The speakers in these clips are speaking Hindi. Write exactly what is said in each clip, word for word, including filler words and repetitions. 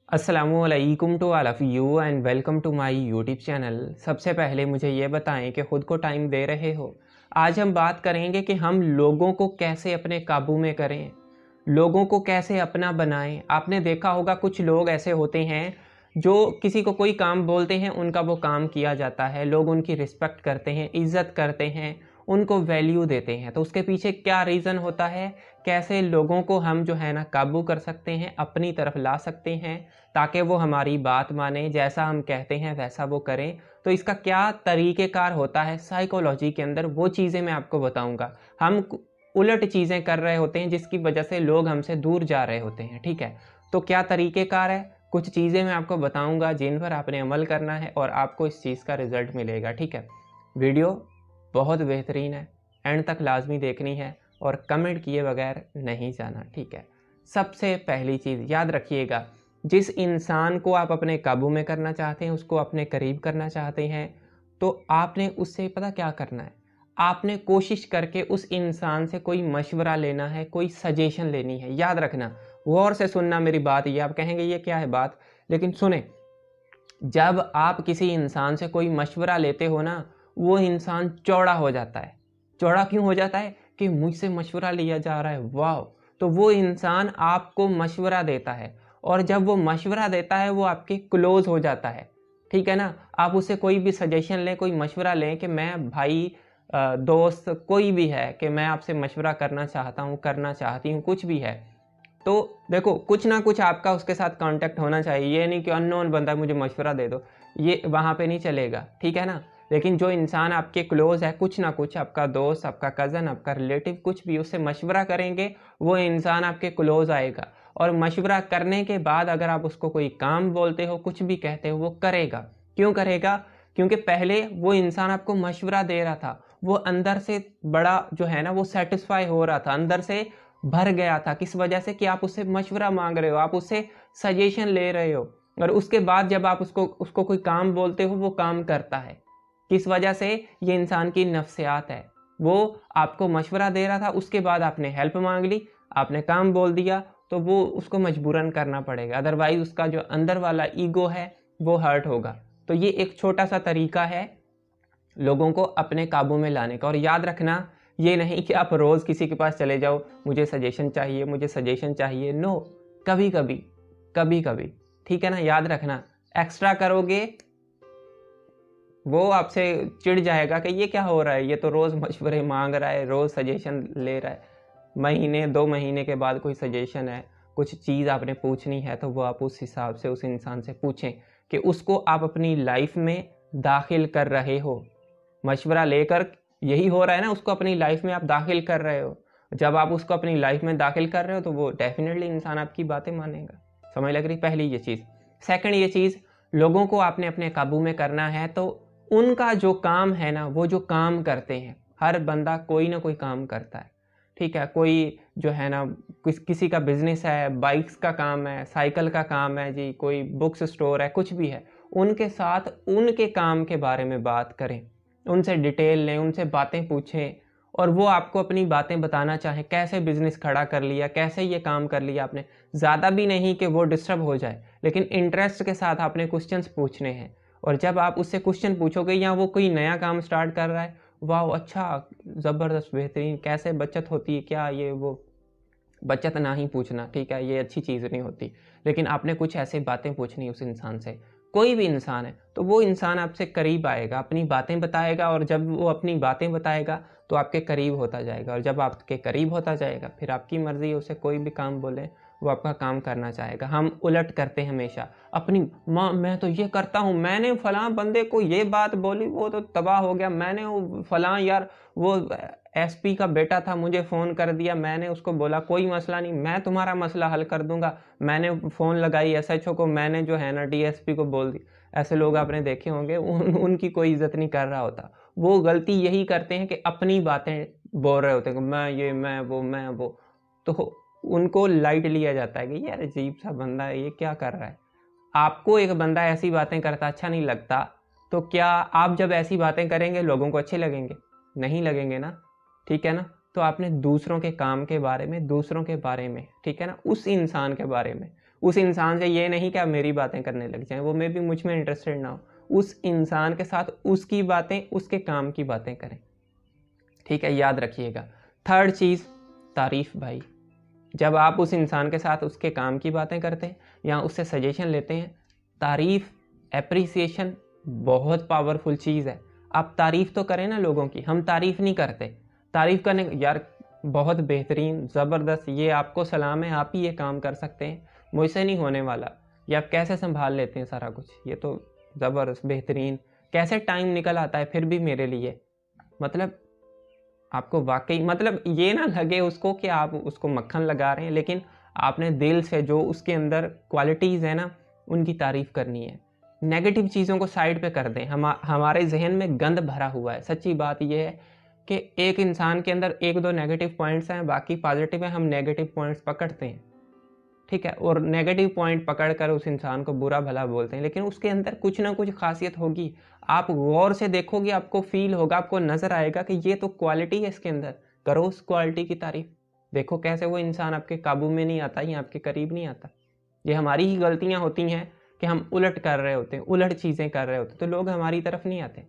अस्सलामुअलैकुम to all of you and welcome to my YouTube channel. सबसे पहले मुझे ये बताएं कि ख़ुद को टाइम दे रहे हो। आज हम बात करेंगे कि हम लोगों को कैसे अपने काबू में करें, लोगों को कैसे अपना बनाएं। आपने देखा होगा कुछ लोग ऐसे होते हैं जो किसी को कोई काम बोलते हैं, उनका वो काम किया जाता है, लोग उनकी रिस्पेक्ट करते हैं, इज़्ज़त करते हैं, उनको वैल्यू देते हैं। तो उसके पीछे क्या रीज़न होता है, कैसे लोगों को हम जो है ना काबू कर सकते हैं, अपनी तरफ ला सकते हैं ताकि वो हमारी बात माने, जैसा हम कहते हैं वैसा वो करें। तो इसका क्या तरीक़ेकार होता है साइकोलॉजी के अंदर, वो चीज़ें मैं आपको बताऊंगा। हम उलट चीज़ें कर रहे होते हैं जिसकी वजह से लोग हमसे दूर जा रहे होते हैं, ठीक है। तो क्या तरीक़ेकार है, कुछ चीज़ें मैं आपको बताऊंगा जिन पर आपने अमल करना है और आपको इस चीज़ का रिज़ल्ट मिलेगा, ठीक है। वीडियो बहुत बेहतरीन है, एंड तक लाजमी देखनी है और कमेंट किए बगैर नहीं जाना, ठीक है। सबसे पहली चीज़ याद रखिएगा, जिस इंसान को आप अपने काबू में करना चाहते हैं, उसको अपने करीब करना चाहते हैं, तो आपने उससे पता क्या करना है, आपने कोशिश करके उस इंसान से कोई मशवरा लेना है, कोई सजेशन लेनी है। याद रखना, गौर से सुनना मेरी बात। ये आप कहेंगे ये क्या है बात, लेकिन सुने। जब आप किसी इंसान से कोई मशवरा लेते हो ना, वो इंसान चौड़ा हो जाता है। चौड़ा क्यों हो जाता है कि मुझसे मशवरा लिया जा रहा है, वाह। तो वो इंसान आपको मशवरा देता है और जब वो मशवरा देता है वो आपके क्लोज हो जाता है, ठीक है ना। आप उससे कोई भी सजेशन लें, कोई मशवरा लें कि मैं भाई दोस्त कोई भी है कि मैं आपसे मशवरा करना चाहता हूँ, करना चाहती हूँ, कुछ भी है, तो देखो कुछ ना कुछ आपका उसके साथ कांटेक्ट होना चाहिए। ये नहीं कि अननोन बंदा मुझे मशवरा दे दो, ये वहाँ पे नहीं चलेगा, ठीक है ना। लेकिन जो इंसान आपके क्लोज है, कुछ ना कुछ आपका दोस्त, आपका कज़न, आपका रिलेटिव, कुछ भी, उससे मशवरा करेंगे वो इंसान आपके क्लोज आएगा। और मशवरा करने के बाद अगर आप उसको कोई काम बोलते हो, कुछ भी कहते हो, वो करेगा। क्यों करेगा? क्योंकि पहले वो इंसान आपको मशवरा दे रहा था, वो अंदर से बड़ा जो है ना वो सेटिस्फाई हो रहा था, अंदर से भर गया था। किस वजह से कि आप उससे मशवरा मांग रहे हो, आप उससे सजेशन ले रहे हो, और उसके बाद जब आप उसको उसको कोई काम बोलते हो वो काम करता है। किस वजह से? ये इंसान की नफ्सियात है। वो आपको मशवरा दे रहा था, उसके बाद आपने हेल्प मांग ली, आपने काम बोल दिया, तो वो उसको मजबूरन करना पड़ेगा, अदरवाइज उसका जो अंदर वाला ईगो है वो हर्ट होगा। तो ये एक छोटा सा तरीका है लोगों को अपने काबू में लाने का। और याद रखना, ये नहीं कि आप रोज़ किसी के पास चले जाओ, मुझे सजेशन चाहिए, मुझे सजेशन चाहिए। नो, कभी कभी कभी कभी, ठीक है ना। याद रखना, एक्स्ट्रा करोगे वो आपसे चिढ़ जाएगा कि ये क्या हो रहा है, ये तो रोज़ मशवरे मांग रहा है, रोज़ सजेशन ले रहा है। महीने दो महीने के बाद कोई सजेशन है, कुछ चीज़ आपने पूछनी है, तो वो आप उस हिसाब से उस इंसान से पूछें कि उसको आप अपनी लाइफ में दाखिल कर रहे हो। मशवरा लेकर यही हो रहा है ना, उसको अपनी लाइफ में आप दाखिल कर रहे हो। जब आप उसको अपनी लाइफ में दाखिल कर रहे हो तो वो डेफिनेटली इंसान आपकी बातें मानेगा। समझ लग रही? पहली ये चीज़। सेकंड ये चीज़, लोगों को आपने अपने काबू में करना है तो उनका जो काम है ना, वो जो काम करते हैं, हर बंदा कोई ना कोई काम करता है, ठीक है। कोई जो है ना किस किसी का बिजनेस है, बाइक्स का काम है, साइकिल का काम है जी, कोई बुक्स स्टोर है, कुछ भी है, उनके साथ उनके काम के बारे में बात करें, उनसे डिटेल लें, उनसे बातें पूछें, और वो आपको अपनी बातें बताना चाहें, कैसे बिजनेस खड़ा कर लिया, कैसे ये काम कर लिया आपने। ज़्यादा भी नहीं कि वो डिस्टर्ब हो जाए, लेकिन इंटरेस्ट के साथ आपने क्वेश्चंस पूछने हैं। और जब आप उससे क्वेश्चन पूछोगे या वो कोई नया काम स्टार्ट कर रहा है, वाह अच्छा, ज़बरदस्त, बेहतरीन, कैसे बचत होती है, क्या ये वो, बचत ना ही पूछना, ठीक है, ये अच्छी चीज़ नहीं होती। लेकिन आपने कुछ ऐसी बातें पूछनी उस इंसान से, कोई भी इंसान है, तो वो इंसान आपसे करीब आएगा, अपनी बातें बताएगा, और जब वो अपनी बातें बताएगा तो आपके करीब होता जाएगा, और जब आपके करीब होता जाएगा फिर आपकी मर्ज़ी है, उसे कोई भी काम बोले वो आपका काम करना चाहेगा। हम उलट करते हैं हमेशा, अपनी माँ मैं तो ये करता हूँ, मैंने फलां बंदे को ये बात बोली, वो तो तबाह हो गया, मैंने वो फलां यार वो एसपी का बेटा था, मुझे फ़ोन कर दिया, मैंने उसको बोला कोई मसला नहीं, मैं तुम्हारा मसला हल कर दूंगा, मैंने फ़ोन लगाई एसएचओ को, मैंने जो है ना डीएसपी को बोल दी। ऐसे लोग आपने देखे होंगे, उन, उनकी कोई इज्जत नहीं कर रहा होता। वो गलती यही करते हैं कि अपनी बातें बोल रहे होते हैं, मैं ये मैं वो मैं वो, तो उनको लाइट लिया जाता है कि यार अजीब सा बंदा है, ये क्या कर रहा है। आपको एक बंदा ऐसी बातें करता अच्छा नहीं लगता, तो क्या आप जब ऐसी बातें करेंगे लोगों को अच्छे लगेंगे? नहीं लगेंगे ना, ठीक है ना। तो आपने दूसरों के काम के बारे में, दूसरों के बारे में, ठीक है ना, उस इंसान के बारे में, उस इंसान से ये नहीं कि आप मेरी बातें करने लग जाएं, वो मे भी मुझ में इंटरेस्टेड ना हो। उस इंसान के साथ उसकी बातें, उसके काम की बातें करें, ठीक है, याद रखिएगा। थर्ड चीज़, तारीफ भाई। जब आप उस इंसान के साथ उसके काम की बातें करते हैं या उससे सजेशन लेते हैं, तारीफ, एप्रिसिएशन बहुत पावरफुल चीज़ है। आप तारीफ तो करें ना लोगों की, हम तारीफ नहीं करते। तारीफ करने, यार बहुत बेहतरीन, ज़बरदस्त, ये आपको सलाम है, आप ही ये काम कर सकते हैं, मुझसे नहीं होने वाला, ये आप कैसे संभाल लेते हैं सारा कुछ, ये तो ज़बरदस्त, बेहतरीन, कैसे टाइम निकल आता है फिर भी मेरे लिए। मतलब आपको वाकई, मतलब ये ना लगे उसको कि आप उसको मक्खन लगा रहे हैं, लेकिन आपने दिल से जो उसके अंदर क्वालिटीज़ है ना, उनकी तारीफ़ करनी है। नेगेटिव चीज़ों को साइड पे कर दें। हम हमारे जहन में गंद भरा हुआ है। सच्ची बात यह है कि एक इंसान के अंदर एक दो नेगेटिव पॉइंट्स हैं, बाकी पॉजिटिव हैं, हम नेगेटिव पॉइंट्स पकड़ते हैं, ठीक है, और नेगेटिव पॉइंट पकड़ कर उस इंसान को बुरा भला बोलते हैं, लेकिन उसके अंदर कुछ ना कुछ खासियत होगी। आप गौर से देखोगे, आपको फील होगा, आपको नजर आएगा कि ये तो क्वालिटी है इसके अंदर। करो उस क्वालिटी की तारीफ। देखो कैसे वो इंसान आपके काबू में नहीं आता या आपके करीब नहीं आता। ये हमारी ही गलतियां होती हैं कि हम उलट कर रहे होते हैं, उलट चीज़ें कर रहे होते हैं, तो लोग हमारी तरफ नहीं आते।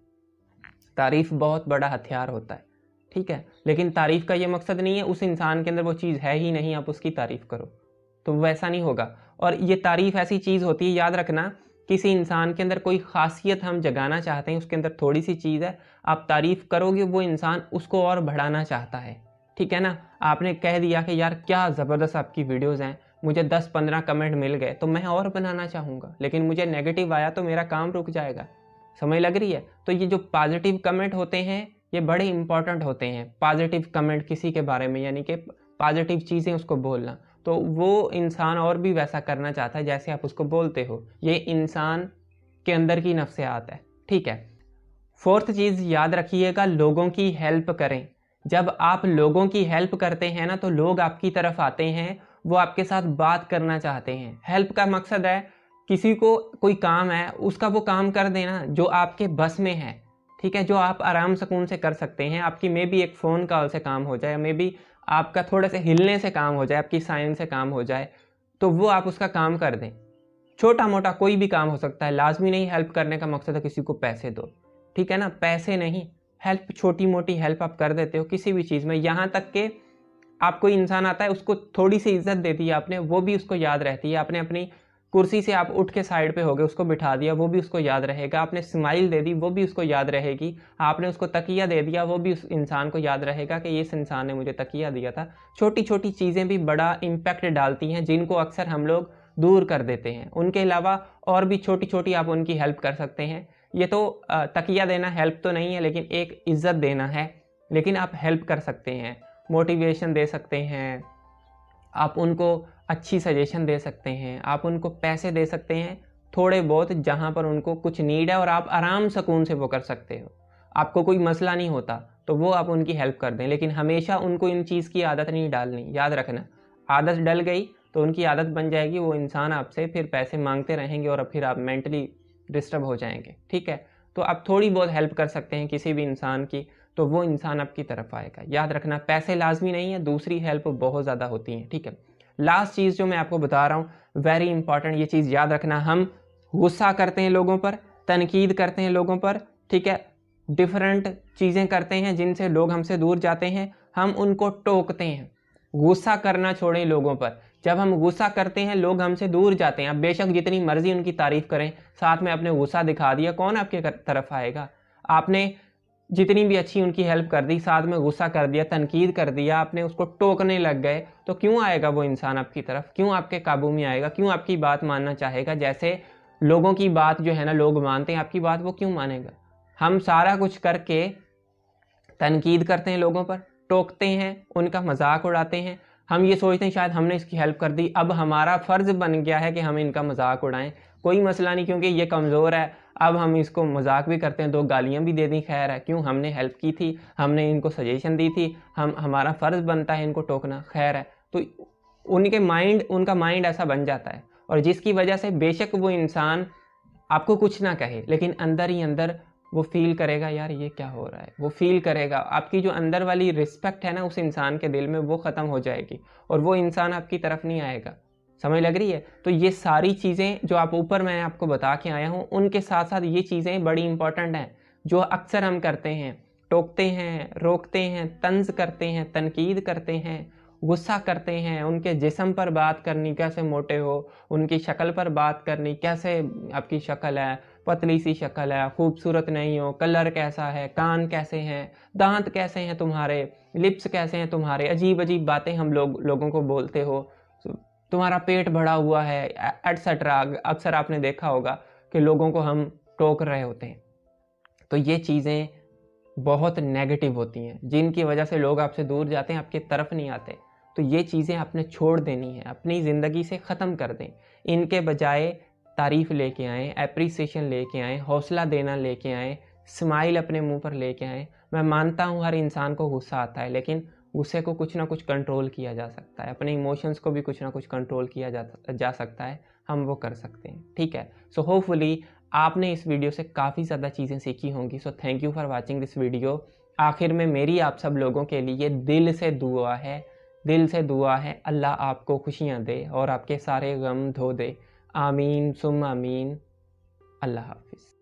तारीफ बहुत बड़ा हथियार होता है, ठीक है, लेकिन तारीफ का ये मकसद नहीं है उस इंसान के अंदर वो चीज़ है ही नहीं, आप उसकी तारीफ करो, तो वैसा नहीं होगा। और ये तारीफ ऐसी चीज़ होती है, याद रखना, किसी इंसान के अंदर कोई खासियत हम जगाना चाहते हैं, उसके अंदर थोड़ी सी चीज़ है, आप तारीफ करोगे, वो इंसान उसको और बढ़ाना चाहता है, ठीक है ना। आपने कह दिया कि यार क्या ज़बरदस्त आपकी वीडियोज़ हैं, मुझे दस पंद्रह कमेंट मिल गए तो मैं और बनाना चाहूँगा, लेकिन मुझे नेगेटिव आया तो मेरा काम रुक जाएगा। समझ लग रही है? तो ये जो पॉजिटिव कमेंट होते हैं ये बड़े इंपॉर्टेंट होते हैं। पॉजिटिव कमेंट किसी के बारे में, यानी कि पॉजिटिव चीज़ें उसको बोलना, तो वो इंसान और भी वैसा करना चाहता है जैसे आप उसको बोलते हो। ये इंसान के अंदर की नफ्सियात है, ठीक है। फोर्थ चीज़ याद रखिएगा, लोगों की हेल्प करें। जब आप लोगों की हेल्प करते हैं ना, तो लोग आपकी तरफ आते हैं, वो आपके साथ बात करना चाहते हैं। हेल्प का मकसद है किसी को कोई काम है, उसका वो काम कर देना जो आपके बस में है, ठीक है, जो आप आराम सुकून से कर सकते हैं। आपकी मे बी एक फ़ोन कॉल से काम हो जाए, मे बी आपका थोड़े से हिलने से काम हो जाए, आपकी साइन से काम हो जाए, तो वो आप उसका काम कर दें। छोटा मोटा कोई भी काम हो सकता है, लाजमी नहीं हेल्प करने का मकसद है किसी को पैसे दो, ठीक है ना, पैसे नहीं, हेल्प, छोटी मोटी हेल्प आप कर देते हो किसी भी चीज़ में। यहाँ तक कि आप कोई इंसान आता है, उसको थोड़ी सी इज्जत दे दी आपने, वो भी उसको याद रहती है। आपने अपनी कुर्सी से आप उठ के साइड पे हो गए, उसको बिठा दिया, वो भी उसको याद रहेगा। आपने स्माइल दे दी, वो भी उसको याद रहेगी। आपने उसको तकिया दे दिया, वो भी उस इंसान को याद रहेगा कि इस इंसान ने मुझे तकिया दिया था। छोटी छोटी चीज़ें भी बड़ा इम्पैक्ट डालती हैं, जिनको अक्सर हम लोग दूर कर देते हैं। उनके अलावा और भी छोटी छोटी आप उनकी हेल्प कर सकते हैं। ये तो तकिया देना हेल्प तो नहीं है, लेकिन एक इज्जत देना है, लेकिन आप हेल्प कर सकते हैं। मोटिवेशन दे सकते हैं, आप उनको अच्छी सजेशन दे सकते हैं, आप उनको पैसे दे सकते हैं थोड़े बहुत, जहाँ पर उनको कुछ नीड है और आप आराम सुकून से वो कर सकते हो, आपको कोई मसला नहीं होता, तो वो आप उनकी हेल्प कर दें। लेकिन हमेशा उनको इन चीज़ की आदत नहीं डालनी। याद रखना, आदत डल गई तो उनकी आदत बन जाएगी, वो इंसान आपसे फिर पैसे मांगते रहेंगे और फिर आप मेंटली डिस्टर्ब हो जाएंगे, ठीक है। तो आप थोड़ी बहुत हेल्प कर सकते हैं किसी भी इंसान की, तो वो इंसान आपकी तरफ आएगा। याद रखना, पैसे लाजमी नहीं है, दूसरी हेल्प बहुत ज़्यादा होती हैं, ठीक है। लास्ट चीज़ जो मैं आपको बता रहा हूँ, वेरी इंपॉर्टेंट, ये चीज़ याद रखना। हम गुस्सा करते हैं लोगों पर, तनकीद करते हैं लोगों पर, ठीक है, डिफरेंट चीज़ें करते हैं जिनसे लोग हमसे दूर जाते हैं, हम उनको टोकते हैं। गुस्सा करना छोड़ें लोगों पर। जब हम गुस्सा करते हैं लोग हमसे दूर जाते हैं। आप बेशक जितनी मर्जी उनकी तारीफ करें, साथ में आपने गुस्सा दिखा दिया, कौन आपके तरफ आएगा। आपने जितनी भी अच्छी उनकी हेल्प कर दी, साथ में गुस्सा कर दिया, तनकीद कर दिया, आपने उसको टोकने लग गए, तो क्यों आएगा वो इंसान आपकी तरफ, क्यों आपके काबू में आएगा, क्यों आपकी बात मानना चाहेगा। जैसे लोगों की बात जो है ना लोग मानते हैं, आपकी बात वो क्यों मानेगा। हम सारा कुछ करके तनकीद करते हैं लोगों पर, टोकते हैं, उनका मजाक उड़ाते हैं। हम ये सोचते हैं शायद हमने इसकी हेल्प कर दी, अब हमारा फ़र्ज़ बन गया है कि हम इनका मजाक उड़ाएं। कोई मसला नहीं, क्योंकि ये कमज़ोर है, अब हम इसको मजाक भी करते हैं, दो गालियाँ भी दे दी, खैर है, क्यों, हमने हेल्प की थी, हमने इनको सजेशन दी थी, हम हमारा फ़र्ज़ बनता है इनको टोकना, खैर है। तो उनके माइंड उनका माइंड ऐसा बन जाता है, और जिसकी वजह से बेशक वो इंसान आपको कुछ ना कहे, लेकिन अंदर ही अंदर वो फील करेगा यार ये क्या हो रहा है, वो फील करेगा। आपकी जो अंदर वाली रिस्पेक्ट है ना उस इंसान के दिल में, वो ख़त्म हो जाएगी और वो इंसान आपकी तरफ नहीं आएगा। समझ लग रही है? तो ये सारी चीज़ें जो आप ऊपर मैं आपको बता के आया हूँ, उनके साथ साथ ये चीज़ें बड़ी इंपॉर्टेंट हैं जो अक्सर हम करते हैं। टोकते हैं, रोकते हैं, तंज करते हैं, तनकीद करते हैं, गुस्सा करते हैं, उनके जिस्म पर बात करनी, कैसे मोटे हो, उनकी शक्ल पर बात करनी, कैसे आपकी शक्ल है, पतली सी शक्ल है, खूबसूरत नहीं हो, कलर कैसा है, कान कैसे हैं, दांत कैसे हैं तुम्हारे, लिप्स कैसे हैं तुम्हारे, अजीब अजीब बातें हम लोग लोगों को बोलते हो, तुम्हारा पेट भरा हुआ है, एटसेट्रा। अक्सर आपने देखा होगा कि लोगों को हम टोक रहे होते हैं। तो ये चीज़ें बहुत नेगेटिव होती हैं, जिनकी वजह से लोग आपसे दूर जाते हैं, आपकी तरफ नहीं आते। तो ये चीज़ें आपने छोड़ देनी है, अपनी ज़िंदगी से ख़त्म कर दें। इनके बजाय तारीफ़ लेके आएँ, एप्रिसिएशन लेके आएँ, हौसला देना लेके आएँ, स्माइल अपने मुंह पर लेके आएँ। मैं मानता हूँ हर इंसान को गुस्सा आता है, लेकिन गुस्से को कुछ ना कुछ कंट्रोल किया जा सकता है, अपने इमोशंस को भी कुछ ना कुछ कंट्रोल किया जा जा सकता है, हम वो कर सकते हैं। ठीक है, सो होपफुली आपने इस वीडियो से काफ़ी ज़्यादा चीज़ें सीखी होंगी। So thank you for watching this video. आखिर में मेरी आप सब लोगों के लिए दिल से दुआ है, दिल से दुआ है, अल्लाह आपको खुशियाँ दे और आपके सारे गम धो दे। आमीन सुम आमीन। अल्लाह हाफिज़।